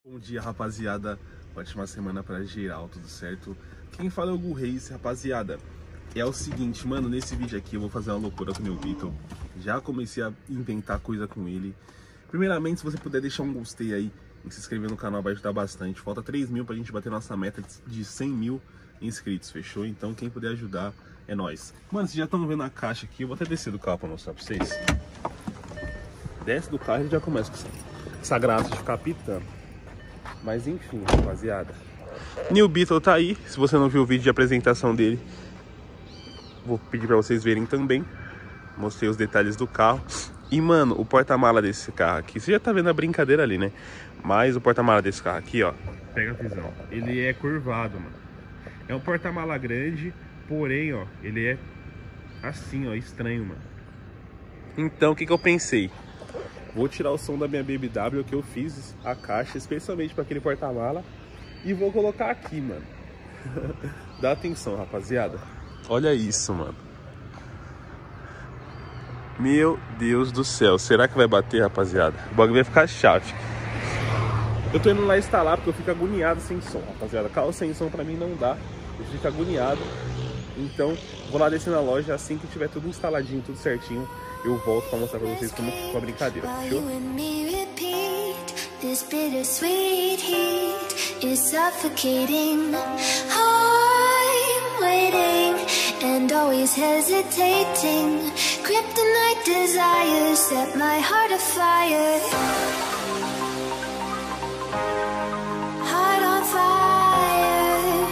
Bom dia, rapaziada. Ótima semana pra geral, tudo certo? Quem fala é o Gu Reis, rapaziada. É o seguinte, mano, nesse vídeo aqui eu vou fazer uma loucura com o meu Vitor. Já comecei a inventar coisa com ele. Primeiramente, se você puder deixar um gostei aí e se inscrever no canal, vai ajudar bastante. Falta 3 mil pra gente bater nossa meta de 100 mil inscritos, fechou? Então quem puder ajudar é nóis. Mano, vocês já estão vendo a caixa aqui, eu vou até descer do carro pra mostrar pra vocês. Desce do carro e já começa com essa graça de ficar pitando. Mas enfim, rapaziada, New Beetle tá aí. Se você não viu o vídeo de apresentação dele, vou pedir pra vocês verem também. Mostrei os detalhes do carro. E mano, o porta-mala desse carro aqui, você já tá vendo a brincadeira ali, né? Mas o porta-mala desse carro aqui, ó, pega a visão, ele é curvado, mano. É um porta-mala grande, porém, ó, ele é assim, ó, estranho, mano. Então, o que eu pensei? Vou tirar o som da minha BMW, que eu fiz a caixa especialmente para aquele porta-mala, e vou colocar aqui, mano. Dá atenção, rapaziada. Olha isso, mano. Meu Deus do céu. Será que vai bater, rapaziada? O bagulho vai ficar chave. Eu tô indo lá instalar porque eu fico agoniado sem som, rapaziada. Carro sem som pra mim não dá. Eu fico agoniado. Então, vou lá descer na loja. Assim que tiver tudo instaladinho, tudo certinho, eu volto pra mostrar pra vocês como que ficou a brincadeira, fechou? This bittersweet heat is suffocating. I'm waiting and always hesitating. Kryptonite desires set my heart afire. Heart on fire.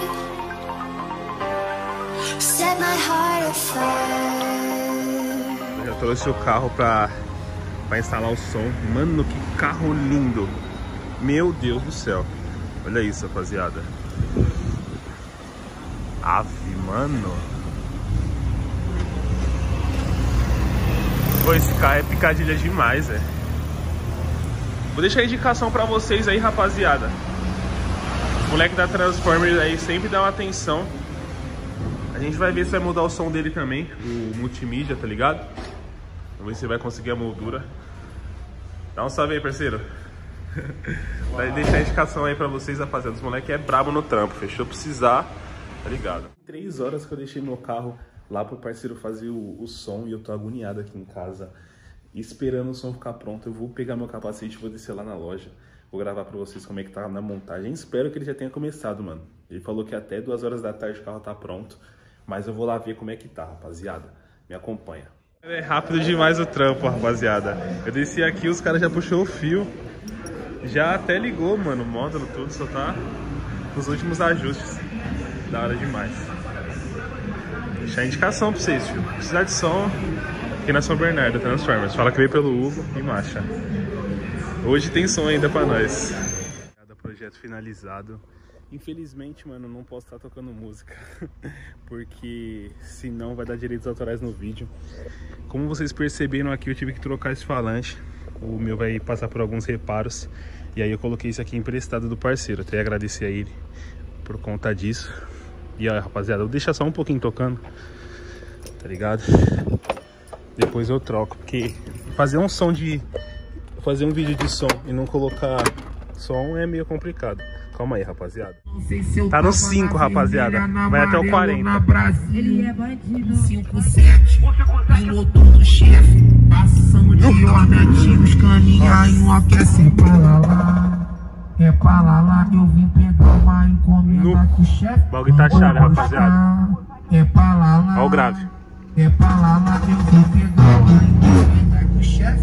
Set my heart afire. Eu já trouxe o carro pra instalar o som. Mano, que carro lindo. Meu Deus do céu. Olha isso, rapaziada. Ave, mano. Pô, esse carro é picadilha demais, velho. Vou deixar a indicação pra vocês aí, rapaziada. O moleque da Transformers aí sempre dá uma atenção. A gente vai ver se vai mudar o som dele também, o multimídia, tá ligado? Vamos ver se vai conseguir a moldura. Dá um salve aí, parceiro. Vai deixar a indicação aí pra vocês, rapaziada. Os moleque é brabo no trampo, fechou? Precisar, tá ligado? 3 horas que eu deixei meu carro lá pro parceiro fazer o som e eu tô agoniado aqui em casa, esperando o som ficar pronto. Eu vou pegar meu capacete e vou descer lá na loja. Vou gravar pra vocês como é que tá na montagem. Espero que ele já tenha começado, mano. Ele falou que até 2 horas da tarde o carro tá pronto. Mas eu vou lá ver como é que tá, rapaziada. Me acompanha. É rápido demais o trampo, rapaziada. Eu desci aqui, os caras já puxou o fio. Já até ligou, mano, o módulo tudo, só tá nos últimos ajustes. Da hora demais. Deixar a indicação pra vocês, filho. Precisar de som aqui na São Bernardo, Transformers. Fala que veio pelo Hugo e marcha. Hoje tem som ainda pra nós. Cada projeto finalizado. Infelizmente, mano, não posso estar tocando música, porque senão vai dar direitos autorais no vídeo. Como vocês perceberam aqui, eu tive que trocar esse falante. O meu vai passar por alguns reparos. E aí eu coloquei isso aqui emprestado do parceiro. Até agradecer a ele por conta disso. E aí, rapaziada, eu vou deixar só um pouquinho tocando, tá ligado? Depois eu troco, porque fazer um vídeo de som e não colocar som é meio complicado. Calma aí, rapaziada. Tá no 5, rapaziada. Vai até o 40. Ele é bandido. 5-7. Piloto do chefe. Passamos de ordem, os caninha enlouquece. É pra lá. É pra lá. Eu vim pegar uma encomenda com o chefe. O bagulho tá chave, rapaziada. É pra lá. Olha o grave. É pra lá. Eu vim pegar uma encomenda com o chefe.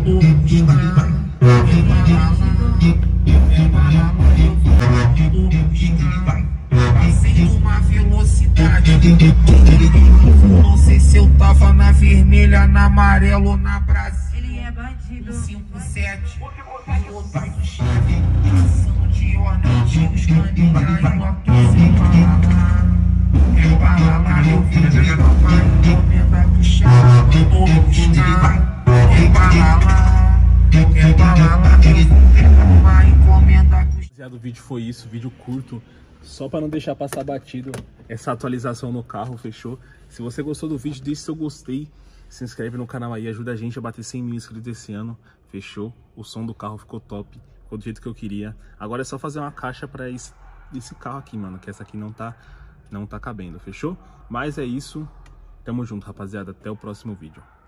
Passei numa velocidade. Não sei se eu tava na vermelha, na amarela ou na Brasília. Ele é bandido. 5-7. Piloto do chefe. Passando de ordem, os caninha enlouquecem. É pra lá, eu vim pegar uma encomenda com o chefe. É pra lá. O vídeo foi isso, vídeo curto, só para não deixar passar batido essa atualização no carro, fechou? Se você gostou do vídeo, deixe seu gostei, Se inscreve no canal aí, ajuda a gente a bater 100 mil inscritos esse ano. Fechou? O som do carro ficou top, ficou do jeito que eu queria. Agora é só fazer uma caixa pra esse carro aqui, mano, que essa aqui não tá cabendo, fechou? Mas é isso. Tamo junto, rapaziada. Até o próximo vídeo.